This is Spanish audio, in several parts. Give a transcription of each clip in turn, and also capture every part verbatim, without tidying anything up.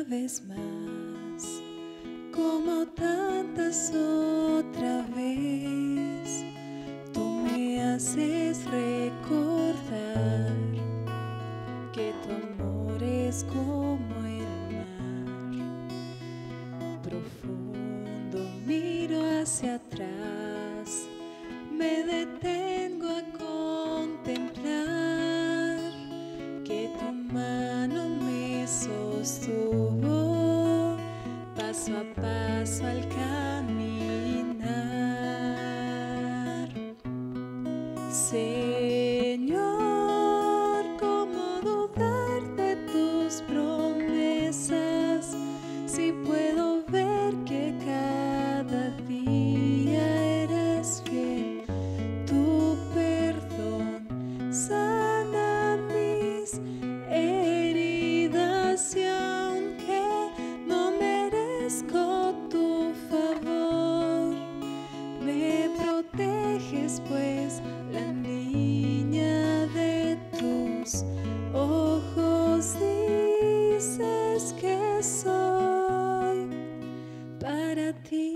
vez más, como tantas otra vez, tú me haces recordar que tu amor es como el mar, profundo, miro hacia atrás, me detengo a contemplar que tu mano me sostuvo paso a paso al caminar. Señor, ¿cómo dudar de tus promesas si puedo ver que cada día eres fiel? Tu perdón sana mis heridas y aunque no merezco tu favor, me proteges, pues la niña de tus ojos dices que soy para ti.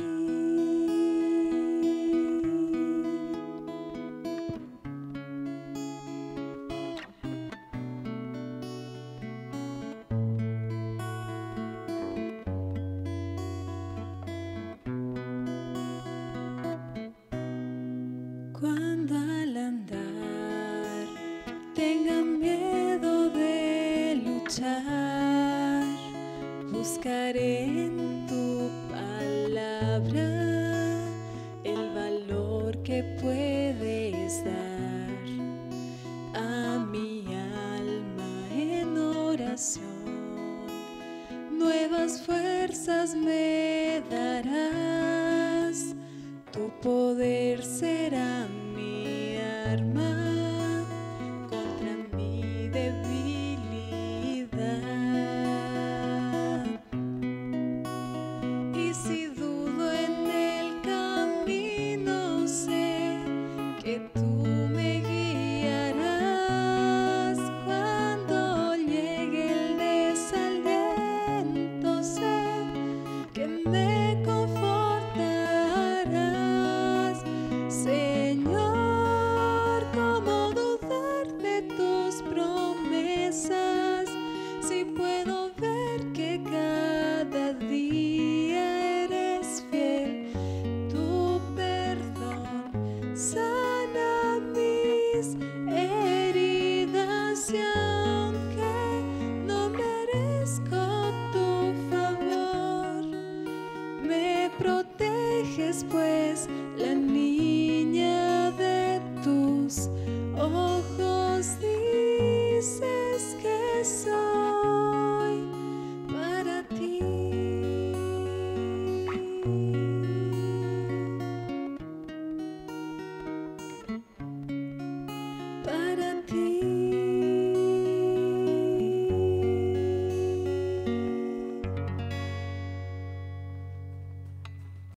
Cuando al andar tenga miedo de luchar, buscaré en tu palabra el valor que puedes dar a mi alma en oración. Nuevas fuerzas me darás